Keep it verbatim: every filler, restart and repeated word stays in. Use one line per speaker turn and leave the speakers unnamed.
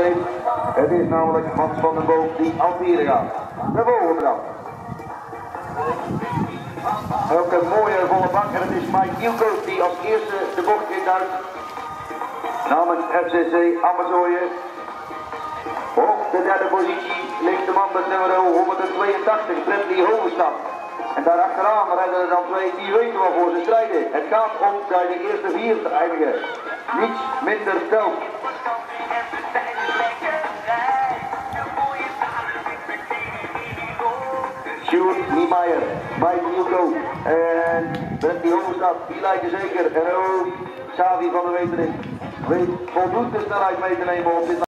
is. Het is namelijk Hans van den Boom die aan vieren gaat. De volgende dan. Ook een mooie volle bak en het is Mike Nieuwkoop die als eerste de bocht in duikt. Namens F C C Amersfoort. Op de derde positie ligt de man met nummer honderdtweeëntachtig, Bradley Hovenstad. En daar achteraan rijden er dan twee die weten waarvoor ze strijden. Het gaat om bij de eerste vier te eindigen. Niets minder telt. Sjoerd Niemeyer, Mike Nieuwkoop en Bradley Hovenstad, die lijken zeker. En ook Xavi van der Wetering weet voldoende snelheid mee te nemen op dit